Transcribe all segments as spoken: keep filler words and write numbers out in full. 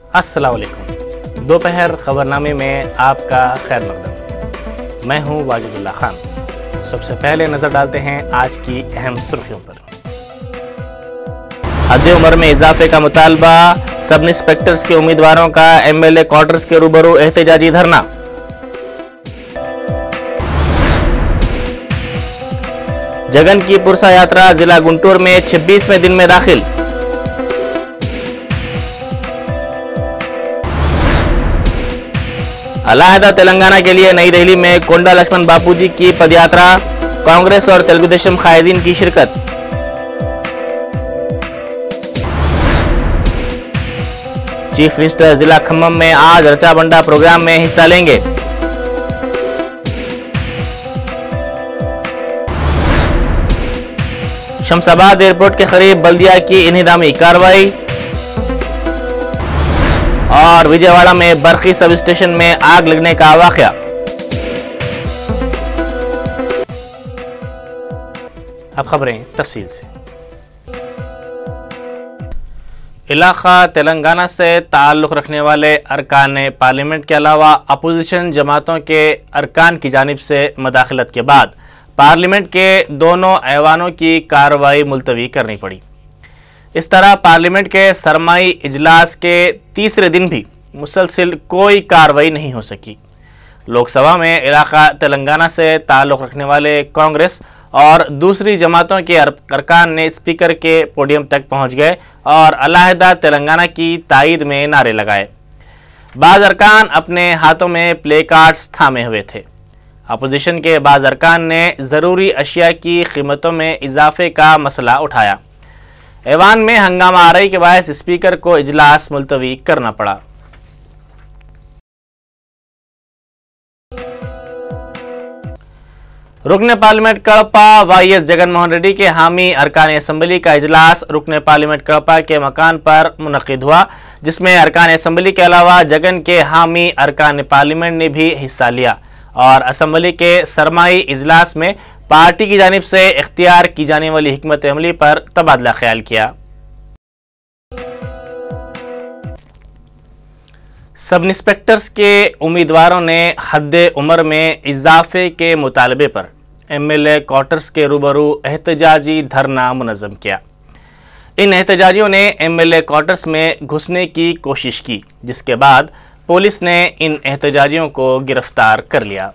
अस्सलाम वालेकुम। दोपहर खबरनामे में आपका खैर मकदम। मैं हूं वाजिदुल्लाह खान। सबसे पहले नजर डालते हैं आज की अहम सुर्खियों पर। हद उम्र में इजाफे का मुतालबा, सब इंस्पेक्टर्स के उम्मीदवारों का एमएलए क्वार्टर्स के रूबरू एहतजाजी धरना। जगन की पुरसा यात्रा जिला गुंटूर में छब्बीसवें दिन में दाखिल। अलहदा तेलंगाना के लिए नई दिल्ली में कोंडा लक्ष्मण बापूजी की पदयात्रा, कांग्रेस और तेलुगु देशम कायदीन की शिरकत। चीफ मिनिस्टर जिला खम्मम में आज रचाबंडा प्रोग्राम में हिस्सा लेंगे। शमशाबाद एयरपोर्ट के करीब बल्दिया की इन्हिदामी कार्रवाई और विजयवाड़ा में बरखी सब स्टेशन में आग लगने का वाकया। अब खबरें तफसील से। इलाका तेलंगाना से ताल्लुक़ रखने वाले अरकान पार्लियामेंट के अलावा अपोजिशन जमातों के अरकान की जानिब से मदाखलत के बाद पार्लियामेंट के दोनों ऐवानों की कार्रवाई मुलतवी करनी पड़ी। इस तरह पार्लियामेंट के सरमाई इजलास के तीसरे दिन भी मुसलसिल कोई कार्रवाई नहीं हो सकी। लोकसभा में इलाका तेलंगाना से ताल्लुक़ रखने वाले कांग्रेस और दूसरी जमातों के अरकान ने स्पीकर के पोडियम तक पहुंच गए और अलहदा तेलंगाना की तायीद में नारे लगाए। बाज़ अरकान अपने हाथों में प्ले कार्ड्स थामे हुए थे। अपोजिशन के बाज़ अरकान ने ज़रूरी अशिया की कीमतों में इजाफे का मसला उठाया। ऐवान में हंगामा आरई के बायस स्पीकर को इजलास मुलतवी करना पड़ा। रुकने parliament Kadapa Y S Jagan Mohan Reddy के हामी अरकान असम्बली का इजलास रुकने पार्लियामेंट कड़पा के मकान पर मुनक़िद हुआ, जिसमें अरकान असम्बली के अलावा जगन के हामी अरकान पार्लियामेंट ने भी हिस्सा लिया और असम्बली के सरमाई इजलास में पार्टी की जानिब से इख्तियार की जाने वाली हिकमत अमली पर तबादला ख्याल किया। सब इंस्पेक्टर्स के उम्मीदवारों ने हद उम्र में इजाफे के मुतालबे पर एमएलए क्वार्टर्स के रूबरू एहतजाजी धरना मुनज़्ज़म किया। इन एहतजाजियों ने एमएलए क्वार्टर्स में घुसने की कोशिश की, जिसके बाद पुलिस ने इन एहतजाजियों को गिरफ्तार कर लिया।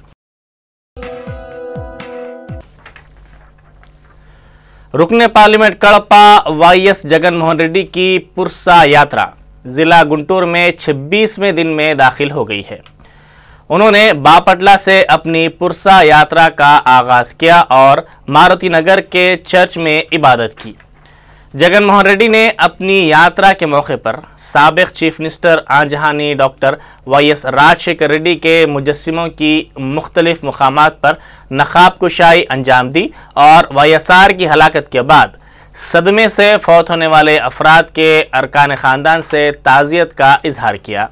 रुकने parliament Kadapa Y S Jagan Mohan Reddy की पुरसा यात्रा जिला गुंटूर में छब्बीसवें दिन में दाखिल हो गई है। उन्होंने बापटला से अपनी पुरसा यात्रा का आगाज किया और मारुति नगर के चर्च में इबादत की। जगन मोहन रेड्डी ने अपनी यात्रा के मौके पर साबिक चीफ मिनिस्टर आंजहानी doctor Y S Rajasekhara Reddy के मुजस्सिमों की मुख्तलिफ मुकामात पर नकाब कुशाई अंजाम दी और वाई एस आर की हलाकत के बाद सदमे से फौत होने वाले अफराद के अरकान ख़ानदान से ताज़ियत का इजहार किया।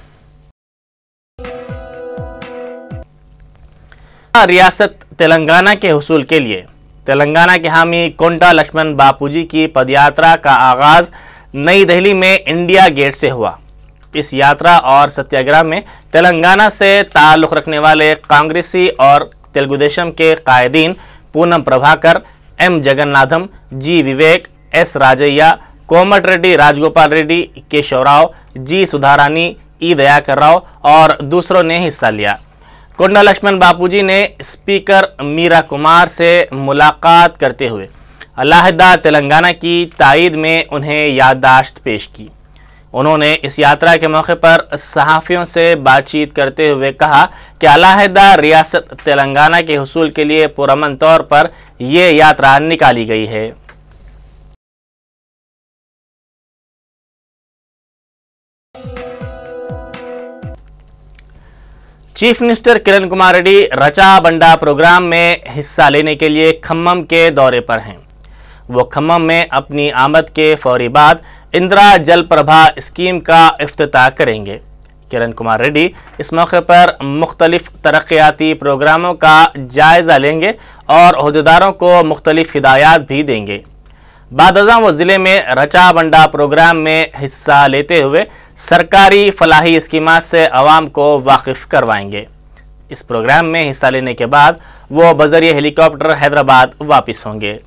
रियासत तेलंगाना के हुसूल के लिए तेलंगाना के हामी कोंडा लक्ष्मण बापूजी की पदयात्रा का आगाज नई दिल्ली में इंडिया गेट से हुआ। इस यात्रा और सत्याग्रह में तेलंगाना से ताल्लुक़ रखने वाले कांग्रेसी और तेलुगु देशम के कायदीन Poonam Prabhakar, M Jagannatham, G Vivek, S Rajaiah, Komatireddy, Rajagopal Reddy, Keshav Rao, जी सुधारानी, ई दयाकर राव और दूसरों ने हिस्सा लिया। कोंडा लक्ष्मण बापूजी ने स्पीकर मीरा कुमार से मुलाकात करते हुए अलहदा तेलंगाना की तायीद में उन्हें याददाश्त पेश की। उन्होंने इस यात्रा के मौके पर सहाफ़ियों से बातचीत करते हुए कहा कि अलहदा रियासत तेलंगाना के हुसूल के लिए पुरअमन तौर पर ये यात्रा निकाली गई है। Chief minister Kiran Kumar Reddy Rachabanda programme में हिस्सा लेने के लिए खम्मम के दौरे पर हैं। वो खम्मम में अपनी आमद के फौरी बाद इंदिरा जल प्रभा स्कीम का इफ्तिताह करेंगे। किरण कुमार रेड्डी इस मौके पर मुख्तलिफ तरक्याती प्रोग्रामों का जायज़ा लेंगे और अहदेदारों को मुख्तलिफ हिदायत भी देंगे। बाद अज़ां वो ज़िले में रचा बंडा प्रोग्राम में हिस्सा लेते हुए सरकारी फलाही स्कीमात से अवाम को वाकिफ करवाएंगे। इस प्रोग्राम में हिस्सा लेने के बाद वो बजरिए हेलीकॉप्टर हैदराबाद वापस होंगे।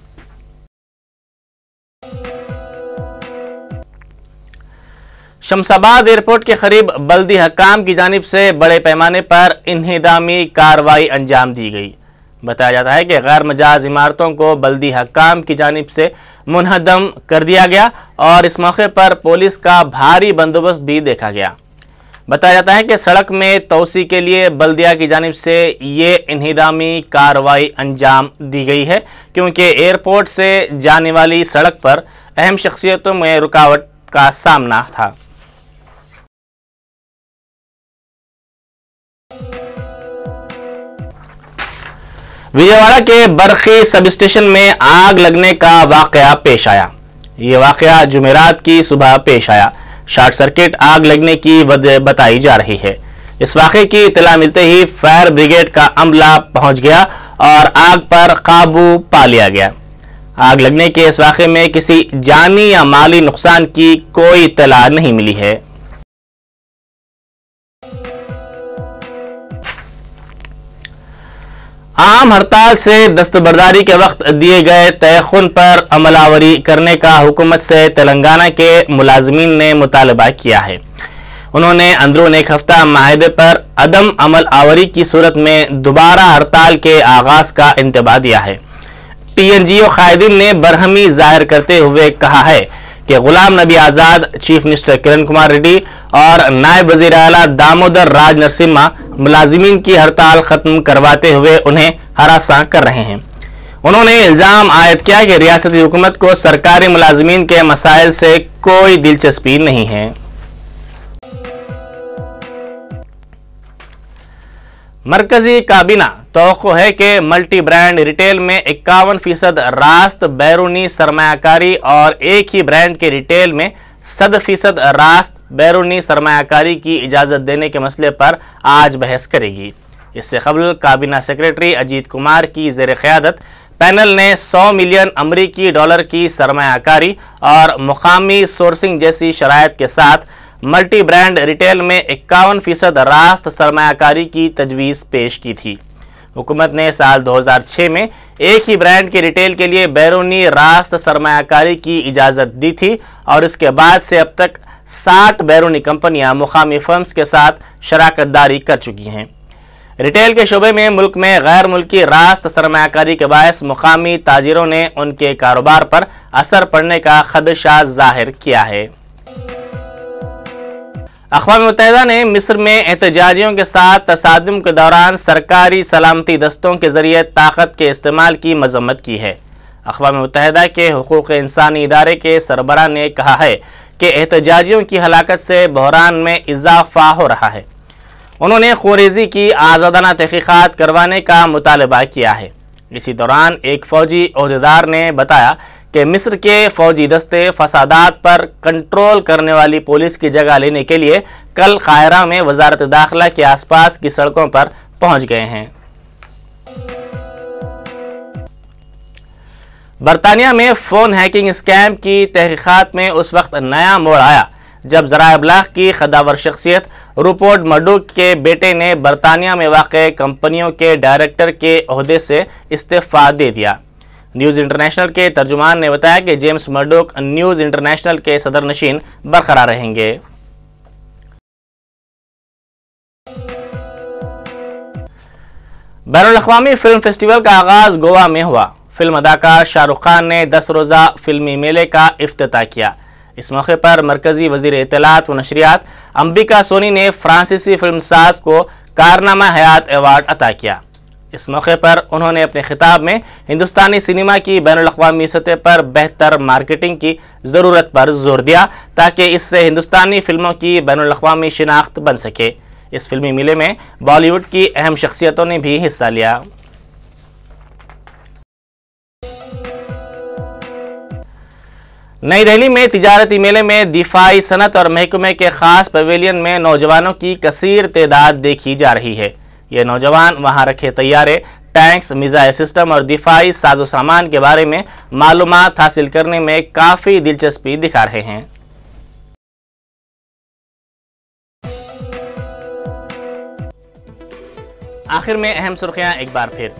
शमशाबाद एयरपोर्ट के करीब बल्दी हकाम की जानिब से बड़े पैमाने पर इन्हिदामी कार्रवाई अंजाम दी गई। बताया जाता है कि गैर मजाज इमारतों को बल्दी हकाम की जानिब से मुनहदम कर दिया गया और इस मौके पर पुलिस का भारी बंदोबस्त भी देखा गया। बताया जाता है कि सड़क में तोसी के लिए बल्दिया की जानिब से ये इन्हिदामी कार्रवाई अंजाम दी गई है, क्योंकि एयरपोर्ट से जाने वाली सड़क पर अहम शख्सियतों में रुकावट का सामना था। विजयवाड़ा के बरखी सब स्टेशन में आग लगने का वाकया पेश आया। ये वाकया जुमेरात की सुबह पेश आया। शॉर्ट सर्किट आग लगने की वजह बताई जा रही है। इस वाकये की इत्तला मिलते ही फायर ब्रिगेड का अमला पहुंच गया और आग पर काबू पा लिया गया। आग लगने के इस वाकये में किसी जानी या माली नुकसान की कोई इत्तला नहीं मिली है। आम हड़ताल से दस्तबरदारी के वक्त दिए गए तयखुन पर अमलावरी करने का हुकूमत से तेलंगाना के मुलाजमीन ने मुतालबा किया है। उन्होंने अंदरून एक हफ्ता माहदे पर अदम अमल आवरी की सूरत में दोबारा हड़ताल के आगाज का इंतबाह दिया है। टी एन जी ओ कायदीन ने बरहमी जाहिर करते हुए कहा है कि गुलाम नबी आज़ाद, चीफ मिनिस्टर किरण कुमार रेड्डी और नायब वजीर आला दामोदर राज नरसिम्हा मुलाजिमीन की हड़ताल खत्म करवाते हुए उन्हें हरासा कर रहे हैं। उन्होंने इल्जाम आयद किया कि रियासती हुकूमत को सरकारी मुलाजिमीन के मसाइल से कोई दिलचस्पी नहीं है। मरकजी काबीना तवक्को है कि मल्टी ब्रांड रिटेल में इक्यावन फीसद रास्त बैरूनी सरमायाकारी और एक ही ब्रांड के रिटेल में सद फीसद रास्त बैरूनी सरमायाकारी की इजाज़त देने के मसले पर आज बहस करेगी। इससे कबल काबीना सेक्रेटरी अजीत कुमार की ज़ेर क़यादत पैनल ने सौ मिलियन अमरीकी डॉलर की सरमायाकारी और मुकामी सोर्सिंग जैसी शराइत के साथ मल्टी ब्रांड रिटेल में इक्यावन फीसद रास्त सरमायाकारी की तजवीज़ पेश की थी। हुकूमत ने साल दो हज़ार छह में एक ही ब्रांड के रिटेल के लिए बैरूनी रास्त सरमायाकारी की इजाज़त दी थी और इसके बाद से अब तक साठ बैरूनी कंपनियां मुकामी फर्म्स के साथ शराकतदारी कर चुकी हैं। रिटेल के शोबे में मुल्क में गैर मुल्की रास्त सरमायाकारी के बायस मुकामी ताजिरों ने उनके कारोबार पर असर पड़ने का खदशा जाहिर किया है। अक़वाम मुत्तहिदा ने मिस्र में एहतजाजियों के साथ तसादुम के दौरान सरकारी सलामती दस्तों के जरिए ताकत के इस्तेमाल की मजम्मत की है। अक़वाम मुत्तहिदा के हुकूक़ इंसानी इदारे के सरबराह ने कहा है कि एहतजाजियों की हलाकत से बहरान में इजाफा हो रहा है। उन्होंने खूरेज़ी की आज़ादाना तहक़ीक़ात करवाने का मुतालबा किया है। इसी दौरान एक फ़ौजी ओहदेदार ने बताया कि मिस्र के फौजी दस्ते फसादात पर कंट्रोल करने वाली पुलिस की जगह लेने के लिए कल काहिरा में वजारत दाखिला के आसपास की सड़कों पर पहुंच गए हैं। बरतानिया में फोन हैकिंग स्कैम की तहकीकात में उस वक्त नया मोड़ आया जब ज़राए इब्लाग की खदावर शख्सियत रूपर्ट मर्डोक के बेटे ने बरतानिया में वाक़ कंपनियों के डायरेक्टर के ओहदे से इस्तीफ़ा दे दिया। न्यूज़ इंटरनेशनल के तर्जुमान ने बताया कि जेम्स मर्डोक न्यूज़ इंटरनेशनल के सदर नशीन बरकरार रहेंगे। बैनुल अक़वामी फिल्म फेस्टिवल का आगाज गोवा में हुआ। फिल्म अदाकार शाहरुख खान ने दस रोज़ा फिल्मी मेले का इफ्तिताह किया। इस मौके पर मरकजी वज़ीर इत्तलात व नशरियात अंबिका सोनी ने फ्रांसीसी फिल्मसाज को कारनामा हयात अवार्ड अता किया। इस मौके पर उन्होंने अपने खिताब में हिंदुस्तानी सिनेमा की बैनुल अक़वामी सतह पर बेहतर मार्केटिंग की ज़रूरत पर जोर दिया ताकि इससे हिंदुस्तानी फिल्मों की बैनुल अक़वामी शिनाख्त बन सके। इस फिल्मी मेले में बॉलीवुड की अहम शख्सियतों ने भी हिस्सा लिया। नई दिल्ली में तिजारती मेले में दिफाई सनत और महकमे के खास पवेलियन में नौजवानों की कसीर तादाद देखी जा रही है। ये नौजवान वहां रखे तैयारे, टैंक्स, मिसाइल सिस्टम और दिफाई साजो सामान के बारे में मालूमात हासिल करने में काफ़ी दिलचस्पी दिखा रहे हैं। आखिर में अहम सुर्खियां एक बार फिर।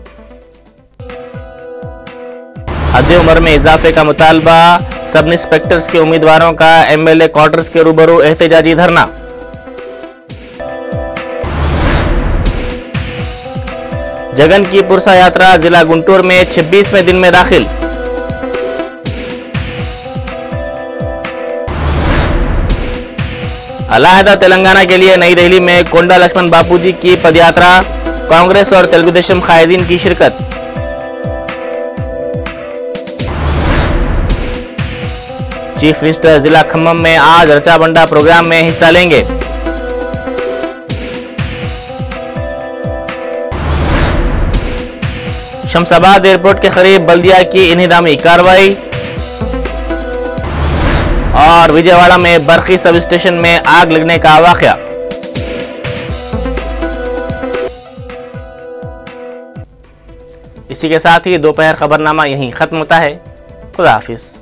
हद उम्र में इजाफे का मुतालबा, सब इंस्पेक्टर्स के उम्मीदवारों का एमएलए क्वार्टर्स के रूबरू एहतजाजी धरना। जगन की पुरसा यात्रा जिला गुंटूर में छब्बीसवें दिन में दाखिल। अलहदा तेलंगाना के लिए नई दिल्ली में कोंडा लक्ष्मण बापूजी की पदयात्रा, कांग्रेस और तेलुगु देशम कायदीन की शिरकत। चीफ मिनिस्टर जिला खम्मम में आज रचाबंडा प्रोग्राम में हिस्सा लेंगे। शमशाबाद एयरपोर्ट के करीब बल्दिया की इन्हिदामी कार्रवाई और विजयवाड़ा में बरखी सब स्टेशन में आग लगने का वाकया। इसी के साथ ही दोपहर खबरनामा यहीं खत्म होता है। खुदा हाफिज।